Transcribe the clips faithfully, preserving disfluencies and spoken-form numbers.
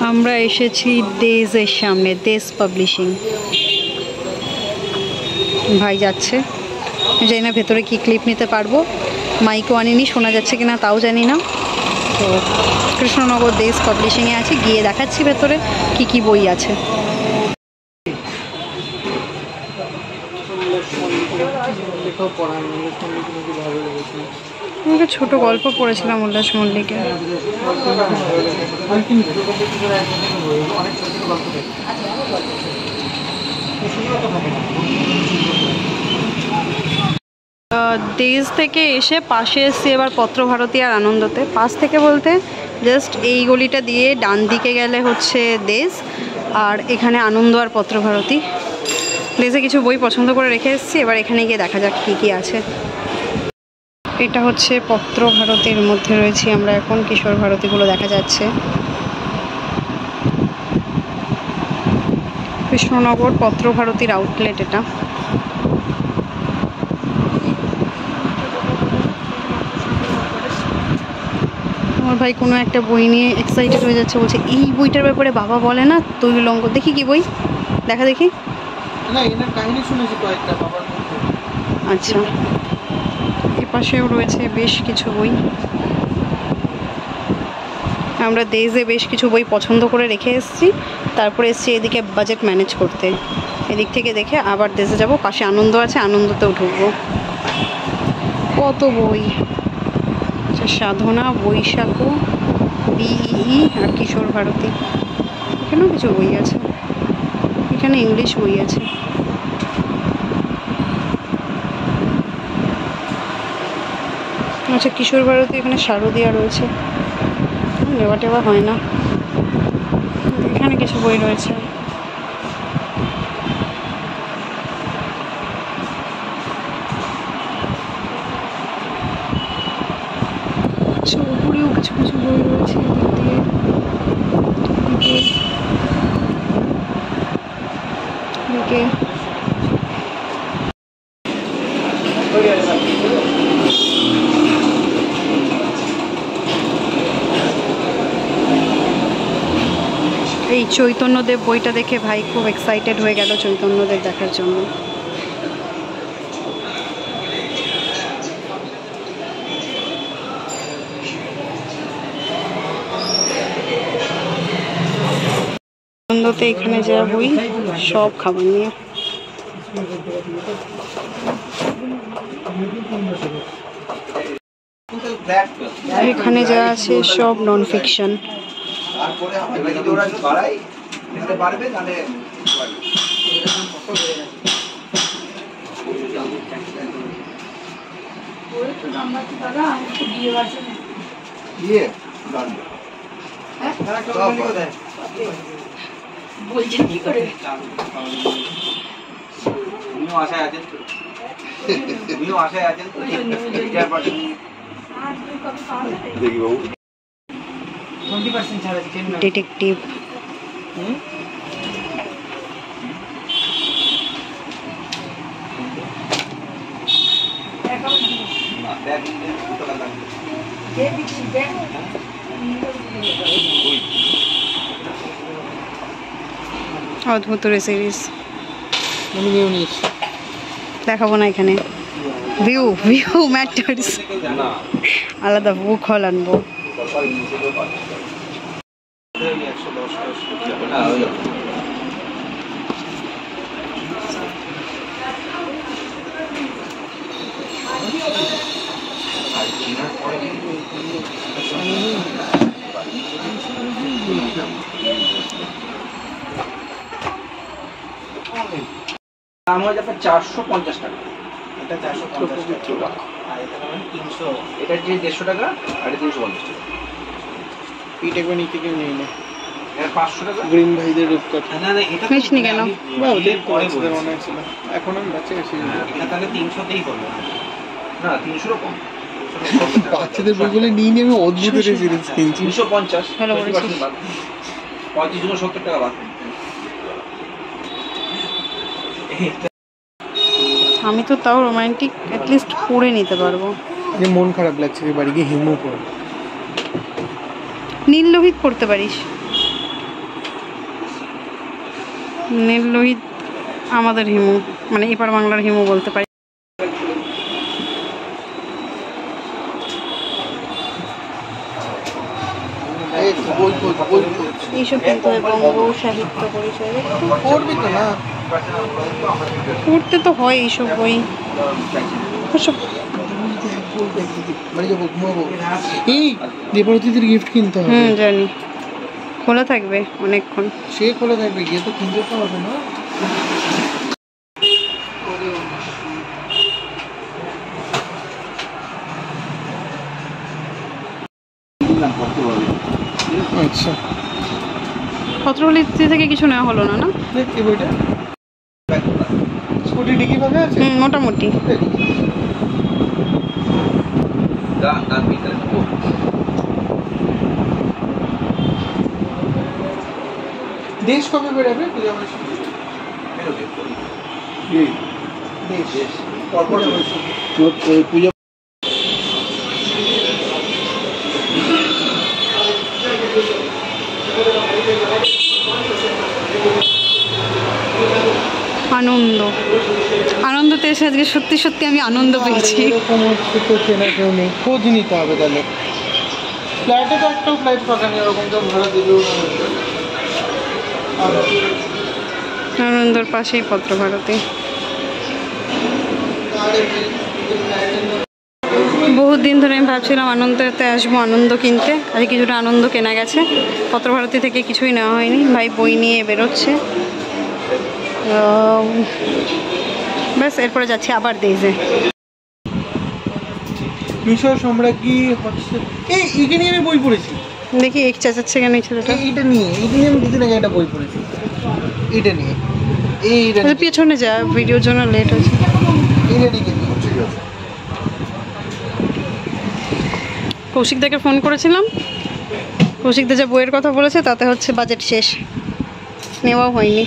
আমরা এসেছি দেশের সামনে, দেশ পাবলিশিং। ভাই যাচ্ছে, জানি না ভেতরে কি ক্লিপ নিতে পারবো, মাইকও আনিনি, শোনা যাচ্ছে কিনা তাও জানি না। তো কৃষ্ণনগর দেশ পাবলিশিংয়ে আছে, গিয়ে দেখাচ্ছি ভেতরে কি কি বই আছে। আমাকে ছোট গল্প পড়েছিলাম উল্লাস মল্লিকের। দেশ থেকে এসে পাশে এসছি এবার পত্রভারতী আর আনন্দতে। পাশ থেকে বলতে জাস্ট এই গলিটা দিয়ে ডান দিকে গেলে হচ্ছে দেশ, আর এখানে আনন্দ আর পত্রভারতী। দেশে কিছু বই পছন্দ করে রেখে এসেছি, এবার এখানে গিয়ে দেখা যাক কী কী আছে। এটা হচ্ছে পত্রভারতীর মধ্যে রয়েছি আমরা এখন, কিশোর ভারতীগুলো দেখা যাচ্ছে। কৃষ্ণনগর পত্রভারতীর আউটলেট এটা। আমার ভাই কোনো একটা বই নিয়ে এক্সাইটেড হয়ে যাচ্ছে, বলছে এই বইটার ব্যাপারে বাবা বলে না তৈলঙ্গ। দেখি কি বই, দেখা দেখি। আচ্ছা, এপাশেও রয়েছে বেশ কিছু বই। আমরা দেশে বেশ কিছু বই পছন্দ করে রেখে এসেছি, তারপরে এসেছি এদিকে বাজেট ম্যানেজ করতে। এদিক থেকে দেখে আবার দেশে যাব। পাশে আনন্দ আছে, আনন্দতেও ঢুকবো। কত বই, সাধনা, বৈশাখ, বিই আর কিশোর ভারতী। এখানেও কিছু বই আছে, এখানে ইংলিশ বই আছে। আচ্ছা, কিশোর ভারতী এখানে শারদিয়া রয়েছে, নেওয়া টেওয়া হয় না। এখানে কিছু বই রয়েছে। আচ্ছা, উপরেও কিছু কিছু বই রয়েছে এদিক দিয়ে। এদিকে এই চৈতন্যদেব বইটা দেখে ভাই খুব এক্সাইটেড হয়ে গেল চৈতন্যদেব দেখার জন্য। আনন্দতে এখানে যা বই সব খাবার নিয়ে। এখানে যা আছে সব নন ফিকশন। বলছেন কি করে আশায় আছেন, উনিও আশায় আছেন। ডিটেকটিভ, অদ্ভুত সিরিজ দেখাবো না এখানে। ভিউ ভিউ ম্যাটার্স, আলাদা বুক হল আনবো। দাম হয়ে যাবে চারশো পঞ্চাশ টাকা। এটা চারশো পঞ্চাশ টাকা, আর এটা মানে তিনশো, এটা যে দেড়শো টাকা আর এটা তিনশো পঞ্চাশ টাকা। পিট একবার নিতে কেউ নেই না, এটা পাঁচশো টাকা। গ্রিন ভাইদের রূপকথা। না না, এটা মিশনি কেন? বা ওদের পরে মনে ছিল, এখন আমি বাচ্চা গেছি। এটা তাহলে তিনশোতেই করবো না, তিনশোরও কম। বাচ্চাদের বইগুলো নিয়ে নিয়ে আমি অদ্ভুত সিরিজ কিনছি। তিনশো পঞ্চাশ, পঁয়ত্রিশ গুণ সত্তর টাকা বাদ। আমি তো তাও রোমান্টিক অ্যাটলিস্ট পড়ে নিতে পারবো। মন খারাপ লাগছে, বাড়ি গিয়ে হিমু পড়। নীল লোহিত পড়তে পারিস। নীল লোহিত আমাদের হিমু, মানে এপার বাংলার হিমু বলতে পারি। এইসব কিন্তু বঙ্গ সাহিত্য পরিচয় পড়তে তো হয় এইসব বই। গিফট কিনতে হবে। হুম জানি, খোলা থাকবে অনেকক্ষণ। সে খোলা থাকবে, গিয়ে তো কিনতে তো হবে না। আচ্ছা, পত্রলিপি থেকে কিছু নেওয়া হলো না না? কি বইটা? স্কুটি ডিকি ভাবে আছে মোটামুটি। দেশ কবে বেরোবে? পূজা পূজা আনন্দ, আনন্দতে এসে আজকে সত্যি সত্যি আমি আনন্দ পেয়েছি। এরকম হচ্ছে তো চেনা কেউ নেই, খোঁজ নিতে হবে তাহলে। ফ্ল্যাটে তো একটাও ফ্লাইট ফাঁকা নেই, এরকম তো ভাড়া দিলেও আনন্দর পাশেই পত্রভারতী। বহুত দিন ধরে আমি ভাবছিলাম আনন্দতে আসবো আনন্দ কিনতে, আজ কিছুটা আনন্দ কেনা গেছে। পত্রভারতী থেকে কিছুই নেওয়া হয়নি, ভাই বই নিয়ে বেরোচ্ছে। ব্যাস, এরপরে যাচ্ছি আবার দেশে। মিশর সম্রাজ্ঞী হচ্ছে এই এইটা নিয়ে আমি বই পড়েছি। দেখি এক চেঁচাচ্ছে কেন এই ছেলেটা? এইটা নিয়ে এইটা নিয়ে আমি দুদিন আগে একটা বই পড়েছি। এইটা নিয়ে এইটা পেছনে যা, ভিডিওর জন্য লেট হয়েছে। এইটা নিয়ে ঠিক আছে। কৌশিকদাকে ফোন করেছিলাম, কৌশিকদা যা বইয়ের কথা বলেছে তাতে হচ্ছে বাজেট শেষ, নেওয়াও হয়নি।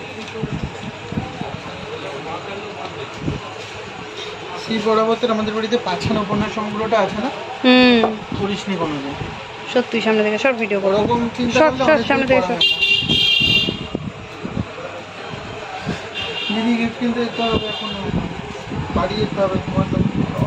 শ্রী বরাবতের আমাদের বাড়িতে পাঁচখানা উপন্যাস সংগ্রহটা আছে না? হুম, পড়িস নি কোনোদিন? সত্যি সামনে থেকে সব ভিডিও করো, ওরকম চিন্তা সব করলে সব সামনে থেকে সব। দিদি গিফট কিনতে যেতে হবে, এখন বাড়ি যেতে হবে। তোমার তো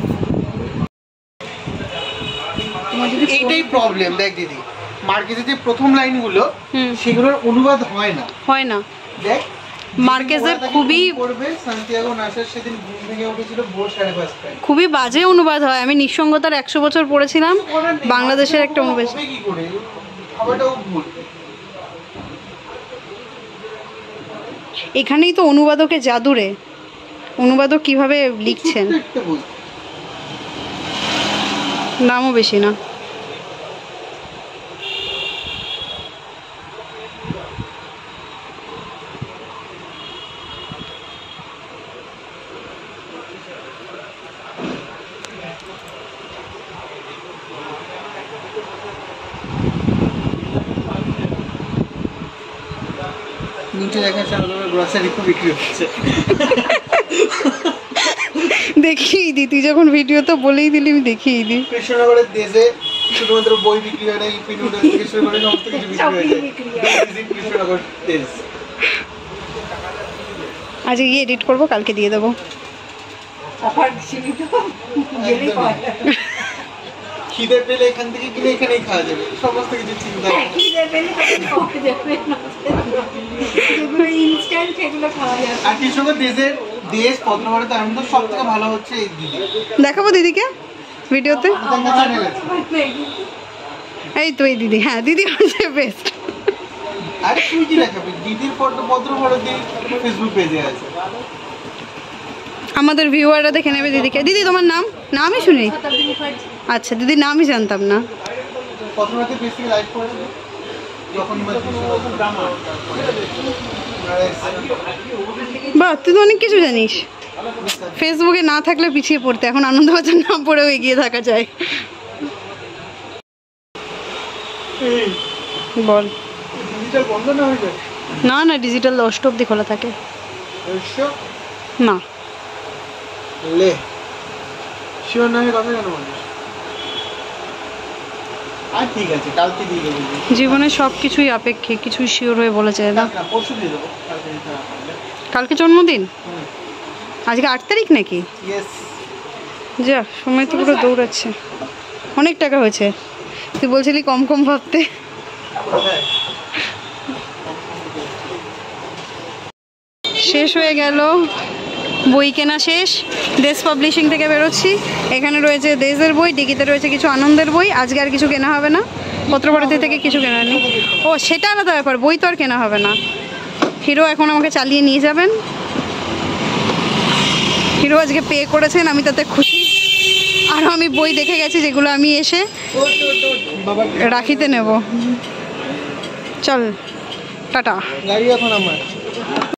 এইটাই প্রবলেম। দেখ দিদি, মার্কেটে যে প্রথম লাইনগুলো সেগুলোর অনুবাদ হয় না হয় না দেখ মার্কেজের খুবই পড়বে সান্তিয়াগো নাসার সেদিন ঘুম ভেঙে উঠেছিল ভোর সাড়ে পাঁচটায়। খুবই বাজে অনুবাদ হয়। আমি নিঃসঙ্গতার একশো বছর পড়েছিলাম, বাংলাদেশের একটা অনুবাদ। কি করে খাবারটাও ভুল। এখানেই তো অনুবাদকে জাদুরে, অনুবাদক কিভাবে লিখছেন। দামও বেশি না। নিচে দেখাচ্ছে আমাদের গ্রসারি খুব বিক্রি হচ্ছে। দেখিয়ে দি, তুই যখন ভিডিও তো বলেই দিলি, আমি দেখিয়ে দিই। কৃষ্ণনগরের দেশে শুধুমাত্র বই বিক্রি হয় না, ইপি নুডলস থেকে শুরু করে সমস্ত কিছু বিক্রি হয়ে যায়। কৃষ্ণনগর দেশ। আজকে গিয়ে এডিট করবো, কালকে দিয়ে দেবো। খিদে পেলে এখান থেকে কিনে এখানেই খাওয়া যাবে, সমস্ত কিছু চিন্তা নেই। আর কৃষ্ণনগর দেশের দেশ পত্রভারতী তার মধ্যে সব থেকে ভালো হচ্ছে এই দিদি। দেখাবো দিদিকে ভিডিওতে। এই তো এই দিদি, হ্যাঁ দিদি হচ্ছে বেস্ট। আরে তুই কি দেখাবি? দিদির ফটো পত্রভারতী ফেসবুক পেজে আছে। আমাদের ভিউয়াররা দেখে নেবে দিদিকে। দিদি তোমার নাম? নামই শুনি। আচ্ছা দিদি নামই জানতাম না। পত্রভারতী পেজ থেকে লাইভ করে দেবে যখন বাহ, তুই তো অনেক কিছু জানিস। ফেসবুকে না থাকলে পিছিয়ে পড়তে, এখন আনন্দবাজার নাম পড়েও এগিয়ে থাকা যায়। বল। ডিজিটাল বন্ধ না হয়ে যায়? না না, ডিজিটাল দশটা অবধি খোলা থাকে। না লে শিওর না হয়ে কথা কেন বলিস? আর ঠিক আছে, কালকে দিয়ে দেবো। জীবনে সব কিছুই আপেক্ষিক, কিছুই শিওর হয়ে বলা যায় না। পরশু দিয়ে দেবো। কালকে জন্মদিন? আজকে আট তারিখ নাকি? যা সময় তো পুরো দৌড়াচ্ছে। অনেক টাকা হয়েছে, তুই বলছিলি কম কম ভাবতে। শেষ হয়ে গেল বই কেনা শেষ। দেশ পাবলিশিং থেকে বেরোচ্ছি। এখানে রয়েছে দেশের বই, ডিগিতে রয়েছে কিছু আনন্দের বই। আজকে আর কিছু কেনা হবে না, পত্রভারতী থেকে কিছু কেনা নেই। ও সেটা আলাদা ব্যাপার, বই তো আর কেনা হবে না। হিরো এখন আমাকে চালিয়ে নিয়ে যাবেন। হিরো আজকে পে করেছেন, আমি তাতে খুশি। আর আমি বই দেখে গেছি যেগুলো আমি এসে রাখিতে নেব। চল টাটা। গাড়ি এখন আমার।